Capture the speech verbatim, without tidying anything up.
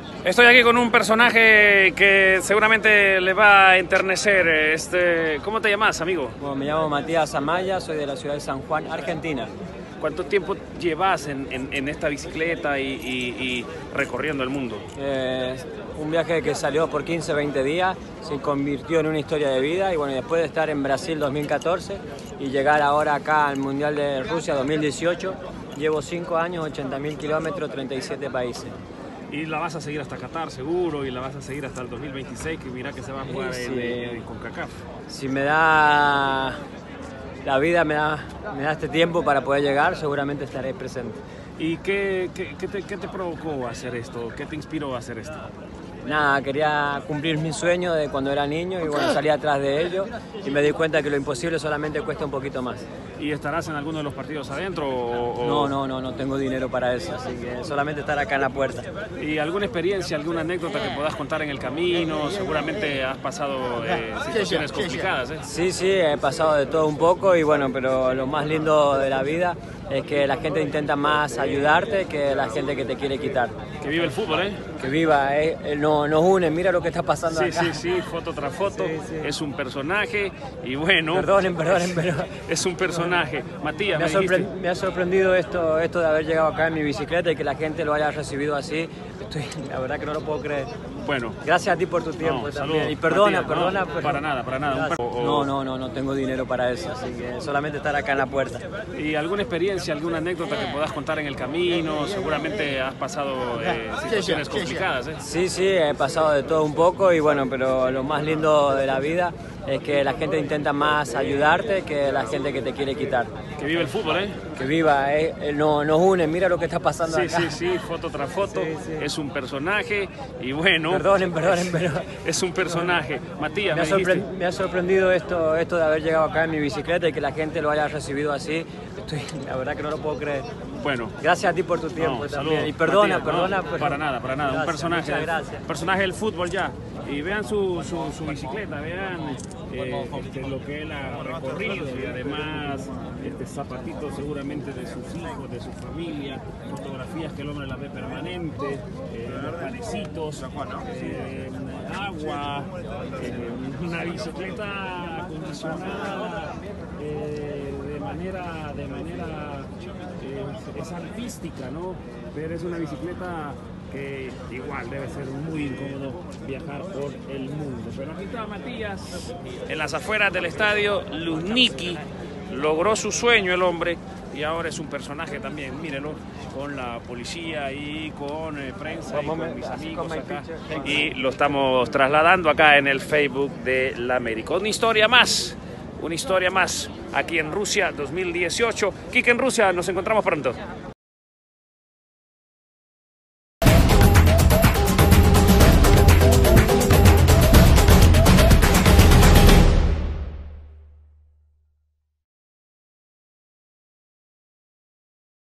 Estoy aquí con un personaje que seguramente le va a enternecer. Este, ¿Cómo te llamas, amigo? Bueno, me llamo Matías Amaya, soy de la ciudad de San Juan, Argentina. ¿Cuánto tiempo llevas en, en, en esta bicicleta y, y, y recorriendo el mundo? Eh, un viaje que salió por quince, veinte días, se convirtió en una historia de vida y bueno, después de estar en Brasil dos mil catorce y llegar ahora acá al Mundial de Rusia dos mil dieciocho, llevo cinco años, ochenta mil kilómetros, treinta y siete países. Y la vas a seguir hasta Qatar seguro, y la vas a seguir hasta el dos mil veintiséis, que mira que se va a jugar sí, en, sí. en, en CONCACAF. Si me da la vida, me da, me da este tiempo para poder llegar, seguramente estaré presente. ¿Y qué, qué, qué, te, qué te provocó hacer esto? ¿Qué te inspiró a hacer esto? Nada, quería cumplir mi sueño de cuando era niño y bueno, salí atrás de ello y me di cuenta que lo imposible solamente cuesta un poquito más. ¿Y estarás en alguno de los partidos adentro? O, o... No, no, no, no tengo dinero para eso, así que solamente estar acá en la puerta. ¿Y alguna experiencia, alguna anécdota que puedas contar en el camino? Seguramente has pasado eh, situaciones complicadas, ¿eh? Sí, sí, he pasado de todo un poco y bueno, pero lo más lindo de la vida es que la gente intenta más ayudarte que la gente que te quiere quitar. Que vive el fútbol, ¿eh? Que viva, eh, no, nos une, mira lo que está pasando sí, acá. Sí, sí, foto tras foto, sí, sí. Es un personaje y bueno... Perdonen, perdonen, pero... Es un personaje. Matías, me, me, ha sorpre me ha sorprendido esto, esto de haber llegado acá en mi bicicleta y que la gente lo haya recibido así. Estoy, la verdad que no lo puedo creer. Bueno. Gracias a ti por tu tiempo No, también. Salud. Y perdona, Matías, perdona. No, pero... Para nada, para nada. Un no, no, no, no tengo dinero para eso, así que solamente estar acá en la puerta. ¿Y alguna experiencia, alguna anécdota que puedas contar en el camino? Seguramente has pasado eh, situaciones complicadas, ¿eh? Sí, sí, he pasado de todo un poco y bueno, pero lo más lindo de la vida es que la gente intenta más ayudarte que la gente que te quiere quitar. Que vive el fútbol, ¿eh? Que viva, eh, no, nos une, mira lo que está pasando sí, acá. Sí, sí, sí, foto tras foto, sí, sí. Es un personaje y bueno... Perdonen, perdonen, pero... Es un personaje. Matías, me, me, ha sorpre me ha sorprendido esto, esto de haber llegado acá en mi bicicleta y que la gente lo haya recibido así. Estoy, la verdad que no lo puedo creer. Bueno. Gracias a ti por tu tiempo no, también. Salud. Y perdona, Matías, perdona. No, pero... Para nada, para nada. Gracias, un personaje, muchas gracias. personaje del fútbol ya. Y vean su, su, su bicicleta, vean eh, este, lo que él ha recorrido y además este, zapatitos seguramente de sus hijos, de su familia, fotografías que el hombre las ve permanente, eh, panecitos, eh, agua, eh, una bicicleta acondicionada eh, de manera, de manera eh, es artística, ¿no? Pero es una bicicleta que igual debe ser muy incómodo viajar por el mundo. Pero aquí está Matías, en las afueras del estadio Luzhniki. Logró su sueño el hombre y ahora es un personaje también, mírenlo, con la policía y con eh, prensa y con mis amigos acá. Y lo estamos trasladando acá en el Facebook de la América. Una historia más, una historia más aquí en Rusia dos mil dieciocho. Kike en Rusia, nos encontramos pronto.